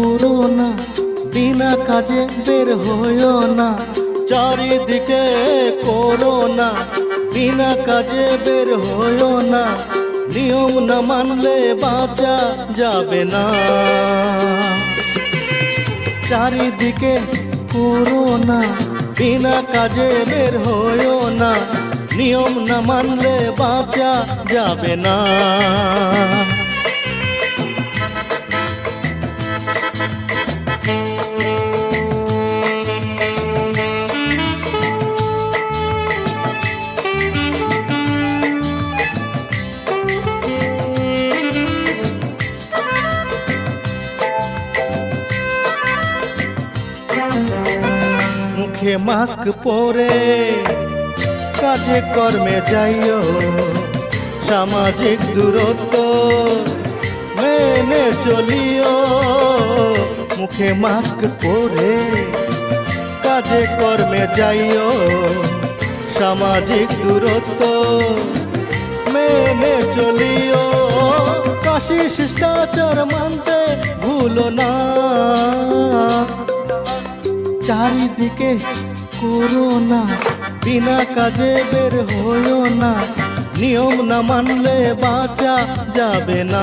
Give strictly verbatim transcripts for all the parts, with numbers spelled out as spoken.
Corona, বিনা কাজে বের হইও না। চারিদিকে করোনা, বিনা কাজে বের হইও না। নিয়ম না মানলে বাঁচা যাবে না। চারিদিকে করোনা, বিনা কাজে বের হইও না। নিয়ম না মানলে বাঁচা যাবে না। মুখে মাস্ক পরে কাজে কর্মে যাইও। সামাজিক দূরত্ব মেনে চলিও। মুখে মাস্ক পরে কাজে কর্মে যাইও। সামাজিক দূরত্ব মেনে চলিও। কাশি শিষ্টাচার মানতে ভুলো না। চারিদিকে করোনা, বিনা কাজে বের হইও না। নিয়ম না মানলে বাঁচা যাবে না।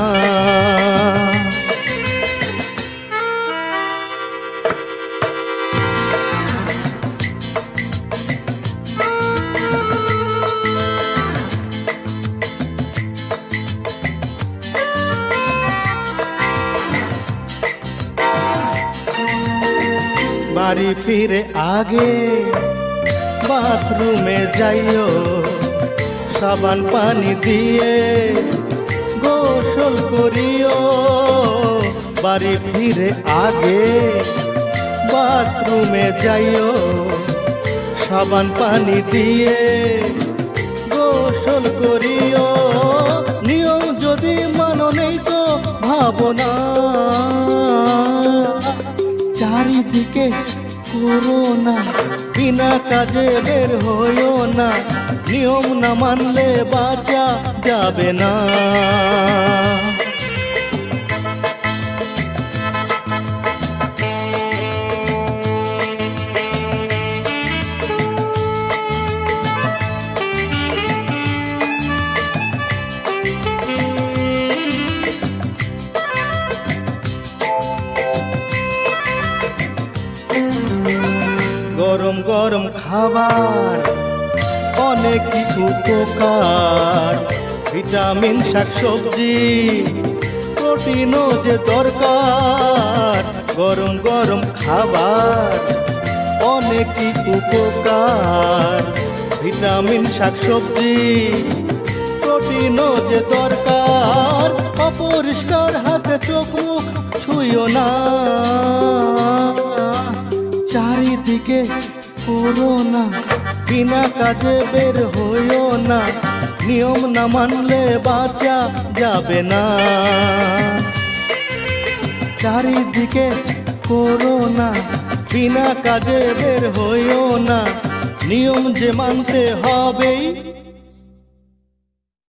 বাড়ি ফিরে আগে বাথরুমে যাইও। সাবান পানি দিয়ে গোসল করিও। বাড়ি ফিরে আগে বাথরুমে যাইও। সাবান পানি দিয়ে গোসল করিও। নিয়ম যদি মানো নেই তো ভাবো না। চারিদিকে করোনা, বিনা কাজে বের হইও না। নিয়ম না মানলে বাঁচা যাবে না। গরম গরম খাবার অনেক উপকার। ভিটামিন শাকসবজি প্রোটিনও যে দরকার। গরম গরম খাবার অনেক উপকার। ভিটামিন শাকসবজি প্রোটিনও যে দরকার। অপরিষ্কার হাতে চোখ মুখ ছুঁইও না। চারিদিকে করোনা, বিনা কাজে বের হইও না। নিয়ম না মানলে বাঁচা যাবে না। চারিদিকে করোনা, বিনা কাজে বের হইও না। নিয়ম যে মানতে হবেই।